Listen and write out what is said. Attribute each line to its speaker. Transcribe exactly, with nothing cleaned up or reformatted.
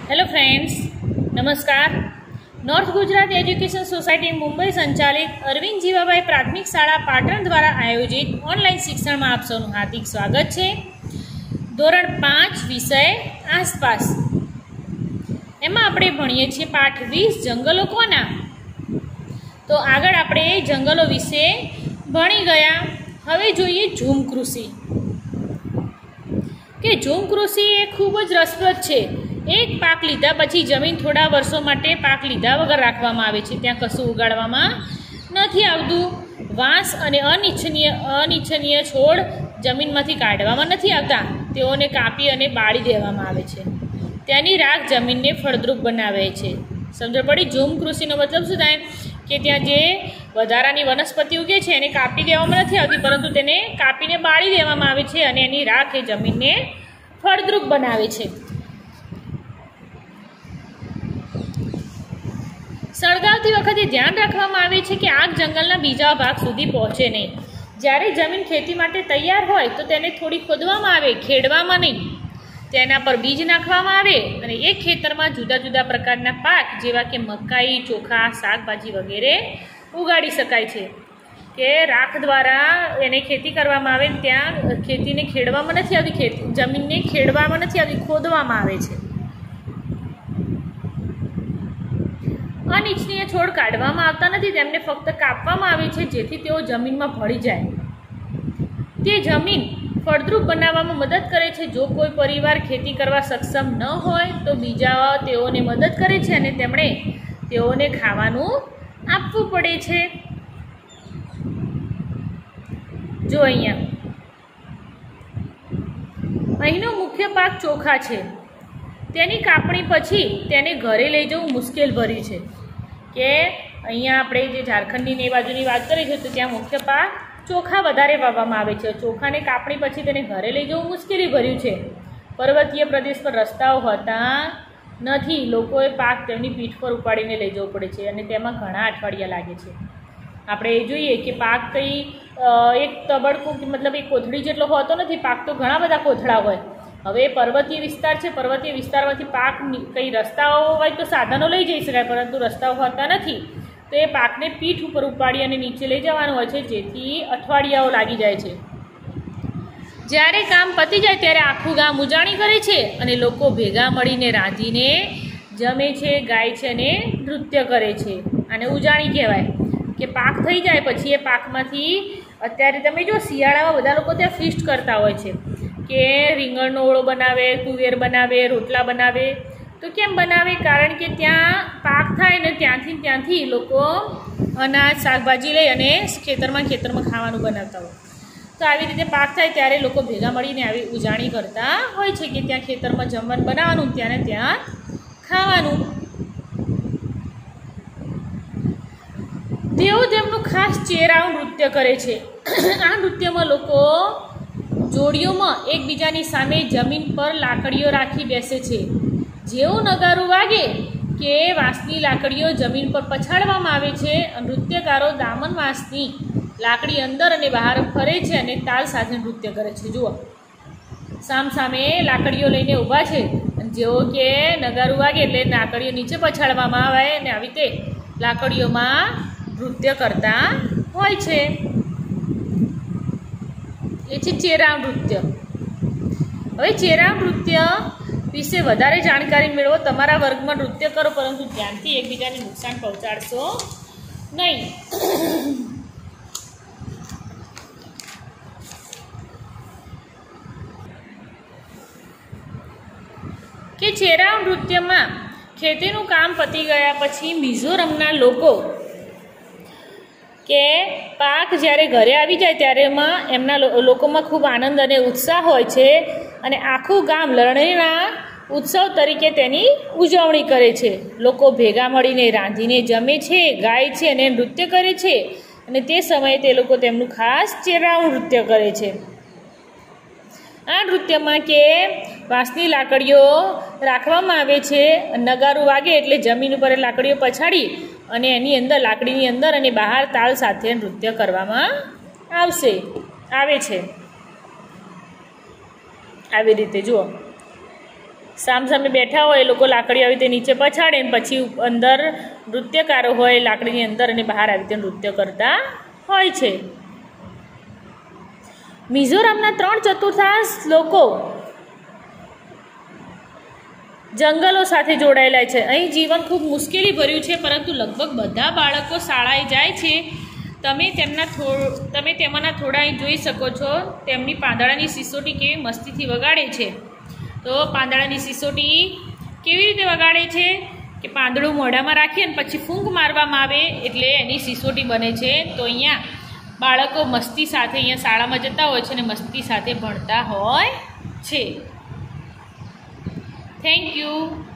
Speaker 1: Hello friends, નમસ્કાર. North Gujarat education society Mumbai સંચાલિત અરવિંદ જીવાભાઈ પ્રાથમિક શાળા પાટણ દ્વારા આયોજિત ઓનલાઈન શિક્ષણમાં આપ સૌનું હાર્દિક સ્વાગત છે. ધોરણ પાંચ વિષય આસપાસ, એમાં આપણે ભણીએ છીએ પાઠ વીસ જંગલો કોના. તો આગળ આપણે જંગલો વિશે ભણી ગયા. હવે જોઈએ ઝૂમ કૃષિ. કે ઝૂમ કૃષિ એ ખૂબ જ રસપ્રદ છે. એક પાક લીધા પછી જમીન થોડા વર્ષો માટે પાક લીધા વગર રાખવામાં આવે છે. ત્યાં કશું ઉગાડવામાં નથી આવતું. વાંસ અને અનિચ્છનીય અનિચ્છનીય છોડ જમીનમાંથી કાઢવામાં નથી આવતા. તેઓને કાપી અને બાળી દેવામાં આવે છે. તેની રાખ જમીનને ફળદ્રુપ બનાવે છે. સમજ પડી? ઝૂમ કૃષિનો મતલબ શું થાય કે ત્યાં જે વધારાની વનસ્પતિ ઉગે છે એને કાપી દેવામાં નથી આવતી, પરંતુ તેને કાપીને બાળી દેવામાં આવે છે અને એની રાખ એ જમીનને ફળદ્રુપ બનાવે છે. સળગાવતી વખતે ધ્યાન રાખવામાં આવે છે કે આગ જંગલના બીજા ભાગ સુધી પહોંચે નહીં. જ્યારે જમીન ખેતી માટે તૈયાર હોય તો તેને થોડી ખોદવામાં આવે, ખેડવામાં નહીં. તેના પર બીજ નાખવામાં આવે અને એક ખેતરમાં જુદા જુદા પ્રકારના પાક જેવા કે મકાઈ, ચોખા, શાકભાજી વગેરે ઉગાડી શકાય છે. કે રાખ દ્વારા એને ખેતી કરવામાં આવે. ત્યાં ખેતીને ખેડવામાં નથી આવતી, ખેતી જમીનને ખેડવામાં નથી આવતી, ખોદવામાં આવે છે. અનિચ્છનીય છોડ કાઢવામાં આવતા નથી, તેમને ફક્ત કાપવામાં આવે છે જેથી તેઓ જમીનમાં ભળી જાય. તે જમીન ફળદ્રુપ બનાવવામાં મદદ કરે છે. જો કોઈ પરિવાર ખેતી કરવા સક્ષમ ન હોય તો બીજા તેઓને મદદ કરે છે અને તેમણે તેઓને ખાવાનું આપવું પડે છે. જો અહીંયા અહીંનો મુખ્ય પાક ચોખા છે. તેની કાપણી પછી તેને ઘરે લઈ જવું મુશ્કેલ ભર્યું છે. કે અહીંયા આપણે જે ઝારખંડની ને એ બાજુની વાત કરીએ છીએ તો ત્યાં મુખ્ય પાક ચોખા વધારે વાવવામાં આવે છે. ચોખાને કાપણી પછી તેને ઘરે લઈ જવું મુશ્કેલી ભર્યું છે. પર્વતીય પ્રદેશ પર રસ્તાઓ હોતા નથી. લોકોએ પાક તેમની પીઠ પર ઉપાડીને લઈ જવું પડે છે અને તેમાં ઘણા અઠવાડિયા લાગે છે. આપણે એ જોઈએ કે પાક કંઈ એક તબડકું મતલબ એક કોથળી જેટલો હોતો નથી. પાક તો ઘણા બધા કોથળા હોય. હવે પર્વતીય વિસ્તાર છે, પર્વતીય વિસ્તારમાંથી પાક કંઈ રસ્તાઓ હોય તો સાધનો લઈ જઈ શકાય, પરંતુ રસ્તાઓ હોતા નથી. તો એ પાકને પીઠ ઉપર ઉપાડી અને નીચે લઈ જવાનું હોય છે, જેથી અઠવાડિયાઓ લાગી જાય છે. જ્યારે કામ પતી જાય ત્યારે આખું ગામ ઉજાણી કરે છે અને લોકો ભેગા મળીને રાંધીને જમે છે, ગાય છે અને નૃત્ય કરે છે. આને ઉજાણી કહેવાય. કે પાક થઈ જાય પછી એ પાકમાંથી અત્યારે તમે જો શિયાળામાં બધા લોકો ત્યાં ફીસ્ટ કરતા હોય છે કે રીંગણનો ઓળો બનાવે, તુવેર બનાવે, રોટલા બનાવે. તો કેમ બનાવે? કારણ કે ત્યાં પાક થાય ને ત્યાંથી ત્યાંથી લોકો અનાજ, શાકભાજી લઈ અને ખેતરમાં ખેતરમાં ખાવાનું બનાવતા હોય. તો આવી રીતે પાક થાય ત્યારે લોકો ભેગા મળીને આવી ઉજાણી કરતા હોય છે કે ત્યાં ખેતરમાં જમવાનું બનાવવાનું, ત્યાં ને ત્યાં ખાવાનું. તેઓ તેમનું ખાસ ચેરાવ નૃત્ય કરે છે. આ નૃત્યમાં લોકો જોડીઓમાં એકબીજાની સામે જમીન પર લાકડીઓ રાખી બેસે છે. જેવું નગારું વાગે કે વાંસની લાકડીઓ જમીન પર પછાડવામાં આવે છે. નૃત્યકારો દામન વાંસની લાકડી અંદર અને બહાર ફરે છે અને તાલ સાથે નૃત્ય કરે છે. જુઓ, સામ સામે લાકડીઓ લઈને ઊભા છે અને જેવો કે નગારું વાગે એટલે લાકડીઓ નીચે પછાડવામાં આવે અને આવી રીતે લાકડીઓમાં નૃત્ય કરતા હોય છે. એ છે ચેરાવ નૃત્ય. હવે ચેરાવ નૃત્ય વિશે વધારે જાણકારી મેળવો. તમારા વર્ગમાં નૃત્ય કરો, પરંતુ ધ્યાનથી એકબીજાને નુકસાન પહોંચાડશો નહીં. કે ચેરાવ નૃત્યમાં ખેતીનું કામ પતી ગયા પછી મિઝોરમના લોકો કે પાક જ્યારે ઘરે આવી જાય ત્યારે એમાં એમના લોકોમાં ખૂબ આનંદ અને ઉત્સાહ હોય છે અને આખું ગામ લણણીના ઉત્સવ તરીકે તેની ઉજવણી કરે છે. લોકો ભેગા મળીને રાંધીને જમે છે, ગાય છે અને નૃત્ય કરે છે. અને તે સમયે તે લોકો તેમનું ખાસ ચેરાવ નૃત્ય કરે છે. આ નૃત્યમાં કે વાંસની લાકડીઓ રાખવામાં આવે છે. નગારું વાગે એટલે જમીન ઉપર લાકડીઓ પછાડી અને એની અંદર લાકડીની અંદર અને બહાર તાલ સાથે નૃત્ય કરવામાં આવશે આવે છે. આવી રીતે જુઓ. સામસામે બેઠા હોય એ લોકો લાકડી આવી રીતે નીચે પછાડે ને પછી અંદર નૃત્યકારો હોય લાકડીની અંદર અને બહાર આવી રીતે નૃત્ય કરતા હોય છે. મિઝોરમના ત્રણ ચતુર્થાંશ લોકો જંગલો સાથે જોડાયેલા છે. અહીં જીવન ખૂબ મુશ્કેલી ભર્યું છે, પરંતુ લગભગ બધા બાળકો શાળાએ જાય છે. તમે તેમના થો તમે તેમાંના થોડા અહીં જોઈ શકો છો. તેમની પાંદડાની સિસોટી કેવી મસ્તીથી વગાડે છે. તો પાંદડાની સિસોટી કેવી રીતે વગાડે છે કે પાંદડું મોઢામાં રાખીએ અને પછી ફૂંક મારવામાં આવે એટલે એની સિસોટી બને છે. તો અહીંયા બાળકો મસ્તી સાથે અહીંયા શાળામાં જતા હોય છે અને મસ્તી સાથે ભણતા હોય છે. Thank you.